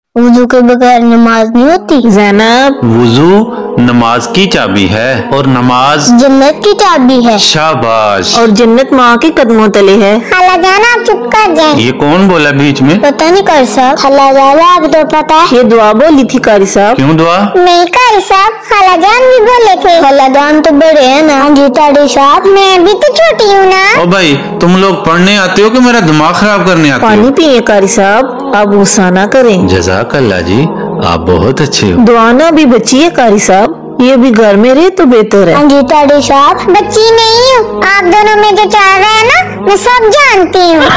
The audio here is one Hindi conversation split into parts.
वुजू के बगैर नमाज नहीं होती। ज़ैनब, वुजू नमाज की चाबी है और नमाज जन्नत की चाबी है। शाबाश। और जन्नत माँ के कदमों तले है। खाला जान आप चुप कर जाएं। ये कौन बोला बीच में? पता नहीं कारी साहब। खाला जान आप तो पता है। ये दुआ बोली थी कारी साहब। क्यों दुआ? नहीं कारी साहब, खाला जान भी बोले थे। खाला जान तो बड़े हैं ना। जी ताड़ी साहब, मैं भी तो छोटी हूँ ना। ओ भाई, तुम लोग पढ़ने आते हो कि मेरा दिमाग खराब करने आते पानी हो? पिए कारी साहब, आप गुस्सा ना करें। जज़ाकल्लाह जी, आप बहुत अच्छे हो। दुआ ना भी बच्ची है कारी साहब, ये भी घर में रहे तो बेहतर है। जी ताड़ी साहब, बच्ची नहीं हूँ। आप दोनों में जो चल रहा है ना, मैं सब जानती हूँ।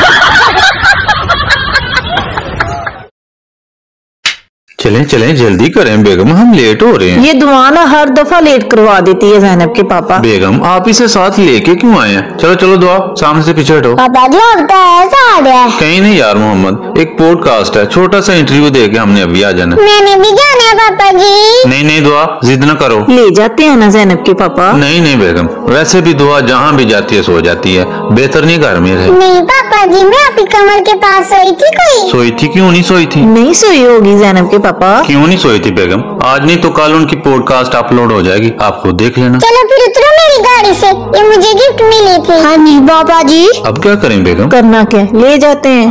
चलें चलें, जल्दी करें बेगम, हम लेट हो रहे हैं। ये दुआ ना हर दफा लेट करवा देती है ज़ैनब के पापा। बेगम, आप इसे साथ लेके क्यों आए हैं? चलो चलो दुआ, सामने से पीछे हटो। पापा जी लगता है ऐसा आ गया है। कहीं नहीं यार मोहम्मद, एक पॉडकास्ट है, छोटा सा इंटरव्यू दे के हमने अभी आ जाना। मैंने भी जाना है पापा जी। नहीं नहीं दुआ, जिद न करो। ले जाते हैं ना ज़ैनब के पापा। नहीं नहीं बेगम, वैसे भी दुआ जहाँ भी जाती है सो जाती है, बेहतर नहीं घर में रहे। नहीं पापा जी, मैं आपकी कमर के पास सोई थी कोई। सोई थी? क्यों नहीं सोई थी? नहीं सोई होगी ज़ैनब के पापा। क्यों नहीं सोई थी बेगम? आज नहीं तो कल उनकी पॉडकास्ट अपलोड हो जाएगी, आप खुद देख लेना। चलो फिर उतरो मेरी गाड़ी से, ये मुझे गिफ्ट मिली थी। हाँ जी पापा जी। अब क्या करें बेगम? करना क्या, ले जाते हैं।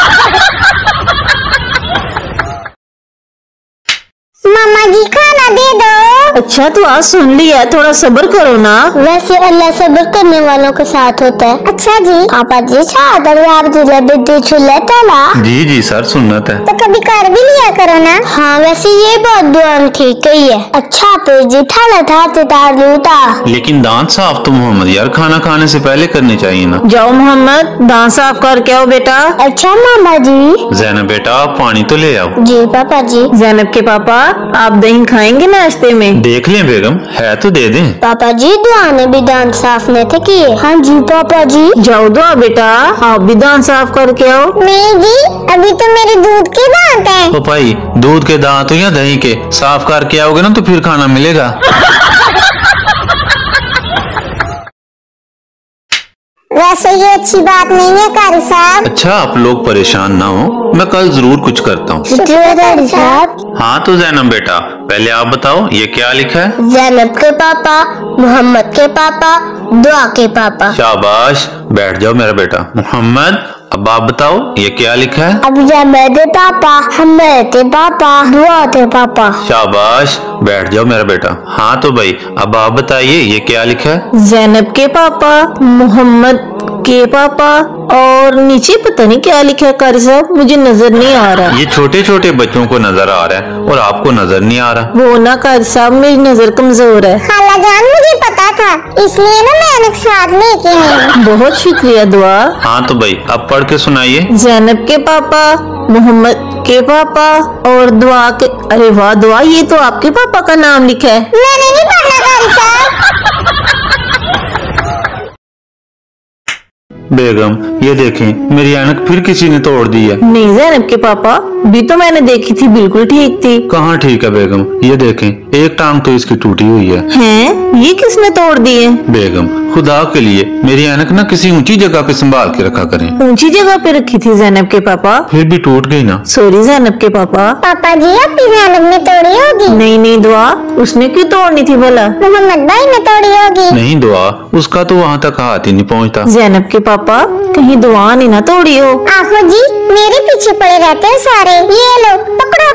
मामा जी खाना दे दो। अच्छा तो आज सुन लिया, थोड़ा सब्र करो ना। वैसे अल्लाह सब्र करने वालों के साथ होता है। अच्छा जी, पापा जी तला जी जी सर, सुन्नत है। तो कभी कर भी लिया करो ना। हाँ वैसे ये बहुत दुआ ठीक ही है। अच्छा तो जी ठाला था तार लूटा। लेकिन दांत साफ तो मोहम्मद यार खाना खाने से पहले करनी चाहिए ना। जाओ मोहम्मद, दांत साफ करके आओ बेटा। अच्छा मामा जी। ज़ैनब बेटा, पानी तो ले आओ। जी पापा जी। ज़ैनब के पापा, आप दही खाएंगे नाश्ते में? देख लें बेगम, है तो दे दें। पापा जी दुआ ने भी दांत साफ नहीं थे किए। हाँ जी पापा जी। जाओ दुआ बेटा, आप भी दांत साफ करके आओ। नहीं जी, अभी तो मेरे दूध के दांत हैं। तो भाई, दूध के दांत हो या दही के, साफ करके आओगे ना तो फिर खाना मिलेगा। वैसे ये अच्छी बात नहीं है कारी साहब। अच्छा आप लोग परेशान ना हो, मैं कल जरूर कुछ करता हूँ। कारी साहब। हाँ तो ज़ैनब बेटा, पहले आप बताओ ये क्या लिखा है? ज़ैनब के पापा, मोहम्मद के पापा, दुआ के पापा। शाबाश, बैठ जाओ मेरा बेटा। मोहम्मद, अब आप बताओ ये क्या लिखा है? अब ज़ैनब के पापा, हम्मद के पापा, दुआ के पापा। शाबाश, बैठ जाओ मेरा बेटा। हाँ तो भाई, अब आप बताइए ये क्या लिखा है? ज़ैनब के पापा, मोहम्मद के पापा, और नीचे पता नहीं क्या लिखा है कारी साहब, मुझे नजर नहीं आ रहा। ये छोटे छोटे बच्चों को नजर आ रहा है और आपको नजर नहीं आ रहा। वो ना कारी साहब, मेरी नजर कमजोर है। खाला जान मुझे पता था, इसलिए ना मैंने साथ लेके आई। बहुत शुक्रिया दुआ। हाँ तो भाई, अब पढ़ के सुनाइए। ज़ैनब के पापा, मोहम्मद के पापा और दुआ के। अरे वाह दुआ, ये तो आपके पापा का नाम लिखा है। मैंने नहीं पढ़ना कारी साहब। बेगम ये देखें, मेरी ऐनक फिर किसी ने तोड़ दी है। नहीं ज़ैनब के पापा, भी तो मैंने देखी थी, बिल्कुल ठीक थी। कहाँ ठीक है बेगम, ये देखें एक टांग तो इसकी टूटी हुई है। हैं? ये किसने तोड़ दी है? बेगम खुदा के लिए मेरी ऐनक ना किसी ऊंची जगह पे संभाल के रखा करें। ऊंची जगह पे रखी थी ज़ैनब के पापा। फिर भी टूट गई ना। सॉरी ज़ैनब के पापा। पापा जी आपकी ज़ैनब ने तोड़ी होगी। नहीं नहीं दुआ, उसने क्यों तोड़नी थी भला? मोहम्मद भाई ने तोड़ी होगी। नहीं दुआ, उसका तो वहाँ तक हाथ ही नहीं पहुँचता। ज़ैनब के पापा, कहीं दुआ नहीं ना तोड़ी हो। आफो जी, मेरे पीछे पड़े रहते हैं सारे। ये लो पकड़ो